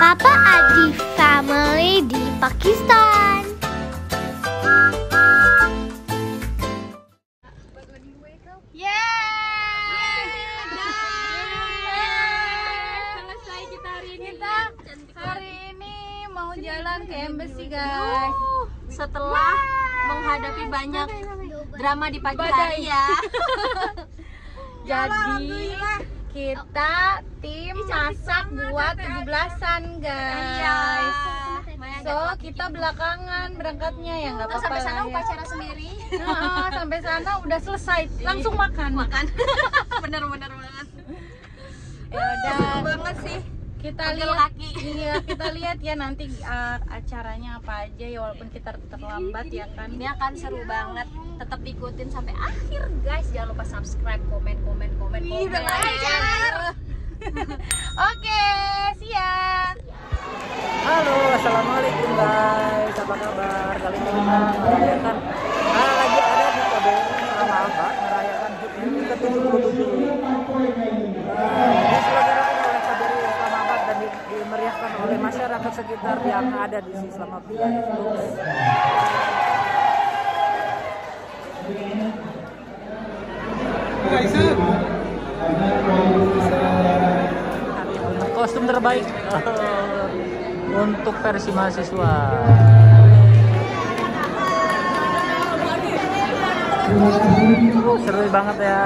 Papa Adi Family di Pakistan. Selesai kita hari ini mau jalan ke embassy guys. Setelah menghadapi banyak drama di pagi hari ya. Jadi kita tim masak buat 17-an guys. So kita belakangan berangkatnya ya nggak apa-apa. Sampai sana lah, upacara sendiri. Nah, sampai sana udah selesai langsung makan. Bener-bener banget. Ya udah Banget sih. kita Pegel lihat kaki. iya kita lihat ya nanti acaranya apa aja ya walaupun kita terlambat ya kan. Ini akan seru banget. Tetap ikutin sampai akhir guys. Jangan lupa subscribe, komen. Oke, siap. Halo, assalamualaikum guys, apa kabar? Kali ini kita merayakan lagi ada di KBRI Islamabad merayakan HUT RI ke-77. Diselenggarakan oleh KBRI Islamabad dan dimeriahkan oleh masyarakat sekitar yang ada di Islamabad. Kostum terbaik untuk versi mahasiswa. Seru banget ya.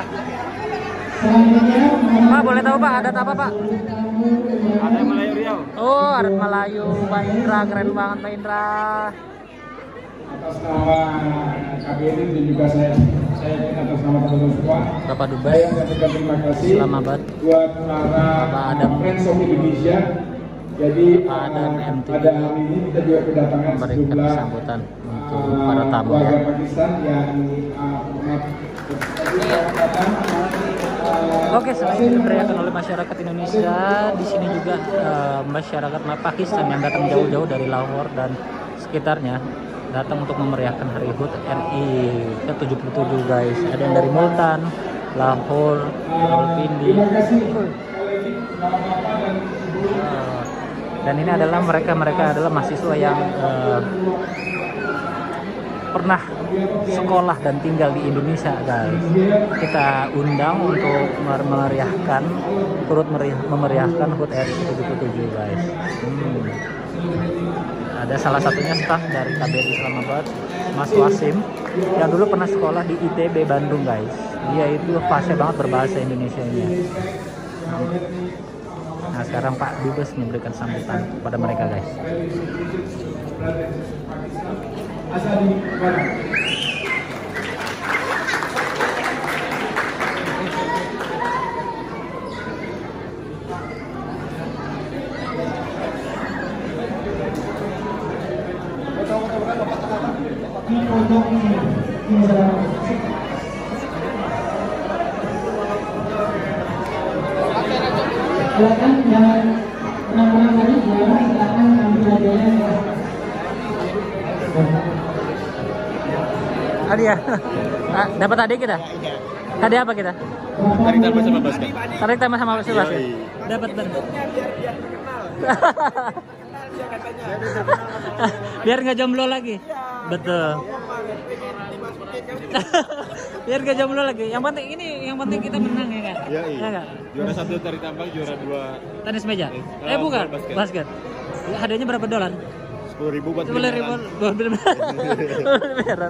Pak, boleh tahu Pak, adat apa Pak? Adat Melayu Riau. Oh, adat Melayu. Pak Indra, keren banget Pak Indra. Atas nama KBRI dan juga saya atas nama teman-teman semua. Bapak Saya Dubai, menyampaikan terima kasih Islamabad. buat para Bapak Adam. Friends of Indonesia. Jadi Bapak Adam MTV pada hari ini kita juga kedatangan memberikan sejumlah sambutan untuk para tamu warga ya. Pakistan yang Oke, selain diberiakan oleh masyarakat Indonesia, di sini juga masyarakat Pakistan yang datang jauh-jauh dari Lahore dan sekitarnya datang untuk memeriahkan Hari HUT RI ke-77 guys. Ada yang dari Multan, Lahore, Rawalpindi. Dan ini adalah mereka adalah mahasiswa yang pernah sekolah dan tinggal di Indonesia guys. Kita undang untuk memeriahkan HUT RI ke-77 guys. Ada salah satunya staf dari KBRI Islamabad, Mas Wasim, yang dulu pernah sekolah di ITB Bandung guys. Dia itu fasih banget berbahasa Indonesianya. Nah sekarang Pak Dubes memberikan sambutan kepada mereka guys. Silakan jangan tenang-tenang lagi, silakan ambil hadiahnya. Hadiah. Dapat hadiah kita? Hadiah apa kita? tarik tambah sama basket. Tarik tambah sama basket. Dapat biar nggak jomblo lagi. Betul. Biar nggak jomblo lagi. Yang penting kita menang ya kan? Iya. Ya nggak? Juara 1 tarik tambang, juara 2 tenis meja. Bukan. Basket. Hadiahnya berapa dolar? 10.000 buat 10.000 beneran.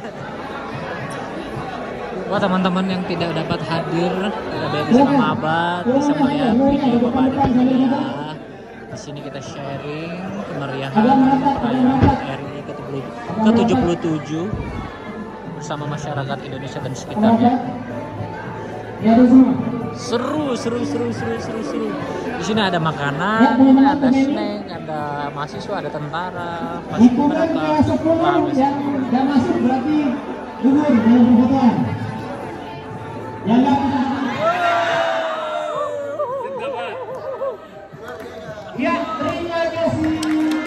Wah teman-teman yang tidak dapat hadir KBRI Islamabad bisa melihat video Bapak Adi ya. Di sini kita sharing kemeriahan perayaan RI ke-77 bersama masyarakat Indonesia dan sekitarnya. Seru. Di sini ada makanan, ada snack, ada mahasiswa, ada tentara, pasti mereka bagus. Yang masuk berarti gugur dalam perfotoan. Yang nggak ya, terima kasih.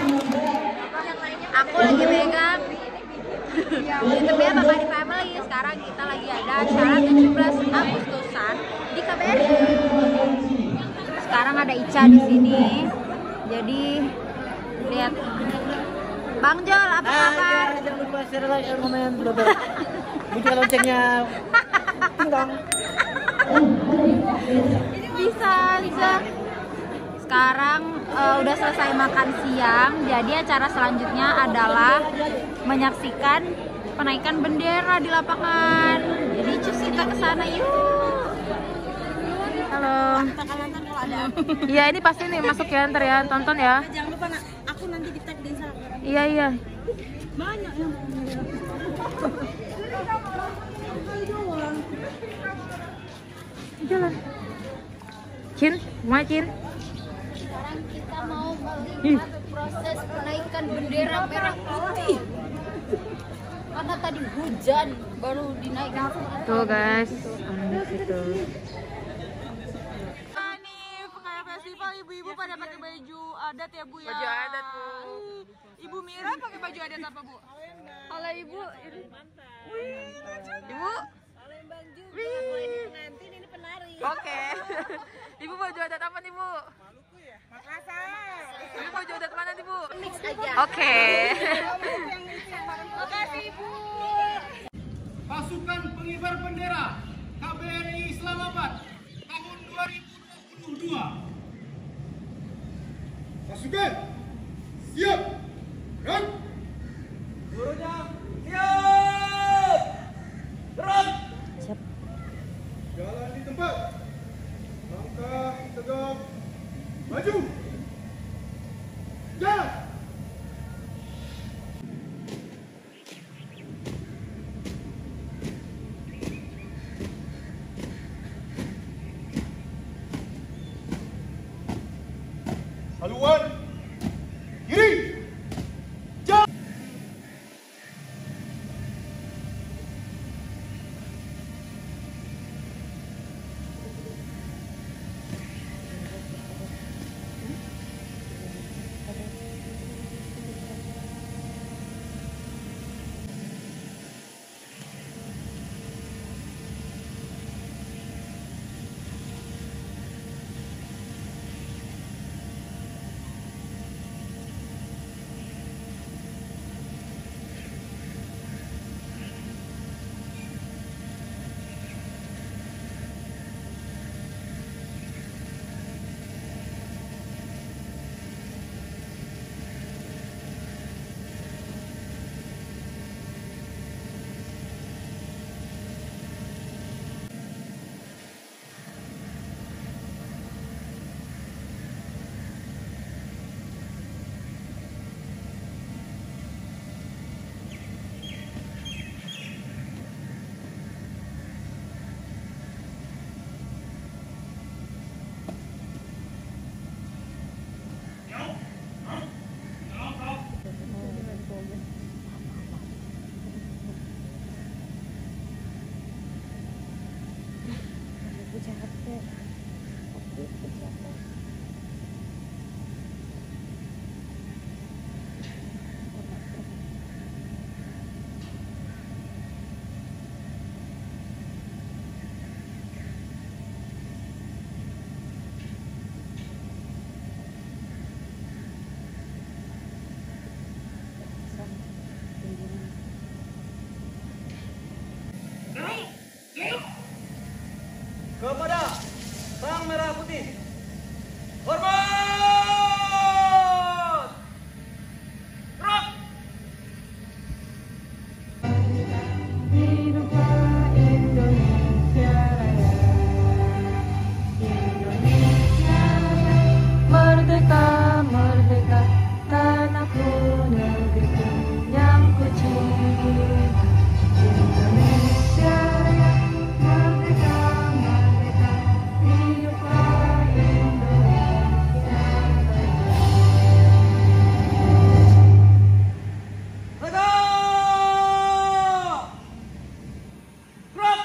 Aku lagi megang Interview Bapak di Family. Sekarang kita lagi ada acara 17 Agustusan di KBRI. Sekarang ada Ica di sini. Jadi lihat Bang Jol, apa kabar? Jangan lupa share, like, dan komen. Bunyi loncengnya. Tingdong. Bisa. Sekarang udah selesai makan siang. Jadi acara selanjutnya adalah menyaksikan penaikan bendera di lapangan. Jadi cus kita ke sana yuk. Halo. Iya ini pasti nih masuk ya ntar ya, tonton ya. Jangan lupa nak, aku nanti di tag di Instagram. Iya. Banyak yang Jalan. Cin, mau Cin? Sekarang kita mau melihat proses penaikan bendera merah putih. Karena tadi hujan baru dinaikkan. Tuh guys, gitu. nih kayak festival ibu-ibu pada pakai baju adat ya Bu ya. Baju adat, Bu. Ibu Mira pakai baju adat apa Bu? Kalau ibu, Ibu Nanti ini penari. oke. Ibu baju adat apa nih Bu? Ibu baju adat mana nih Bu? Mix aja. Oke. makasih Ibu. Pasukan pengibar bendera KBRI Islamabad tahun 2022. Pasukan siap. Gerak. Gurunya siap. Gerak. Siap. Jalan di tempat. Langkah tegap. Maju. Jalan. Haluan kiri. Jalan. Kepada Sang Merah Putih, hormat! Gerak! Hiduplah Indonesia Raya. Indonesia Raya. Merdeka, merdeka, tanahku negeriku yang ku cinta. Indonesia Raya. Merdeka, merdeka, hiduplah Indonesia Raya. Merdeka! Gerak!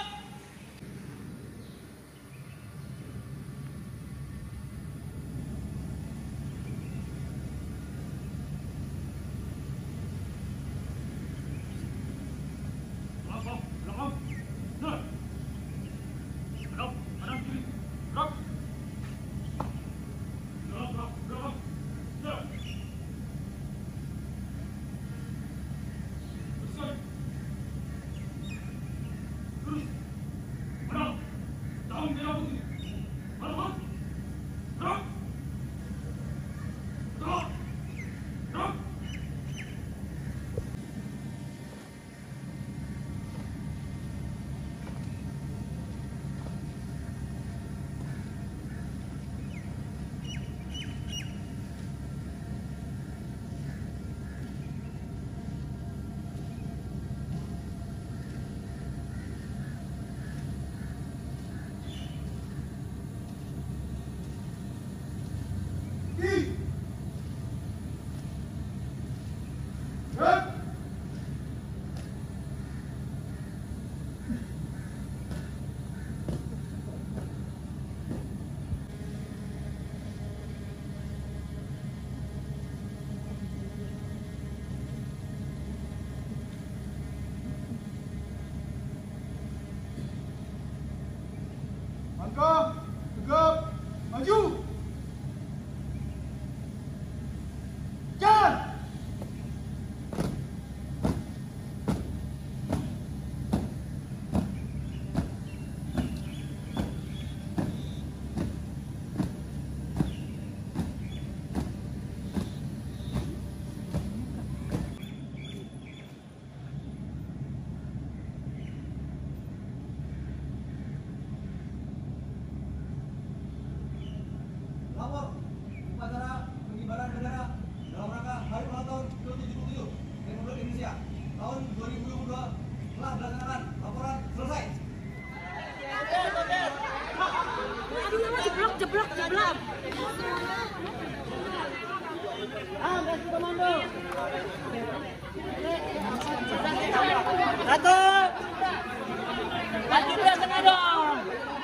Langkah, tegap, maju. Jalan. Lapor upacara pengibaran bendera dalam rangka Hari Ulang Tahun ke-77 Republik Indonesia tahun 2022 telah dilaksanakan. Laporan selesai. Jeblok. Satu. Lagi dia tengah dong.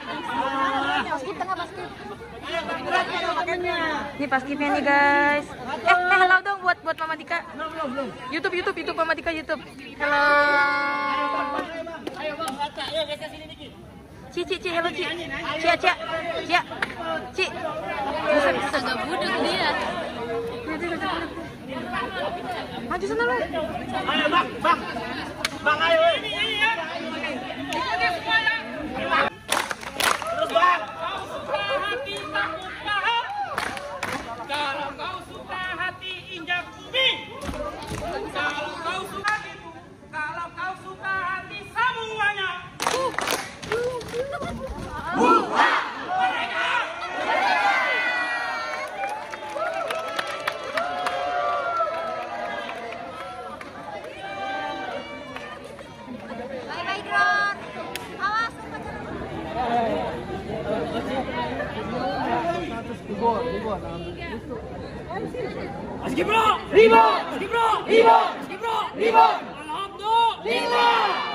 Ini paskibnya nih guys. Halo dong buat Mama Tika. Belum. YouTube Mama Tika YouTube. Halo. Ayo bang, baca. Ayo geser sini dikit. Ci, halo Ci. Ci. Agak budek dia. Maju sana lu. Ayo bang. Bang ayo ini ya. Terus bang. Kau suka hati takut paham. Kalau kau suka hati injak bumi. Kalau kau suka itu, kalau kau suka hati semuanya. Bye drone. Awas. Meski bro, riba. Alhamdulillah.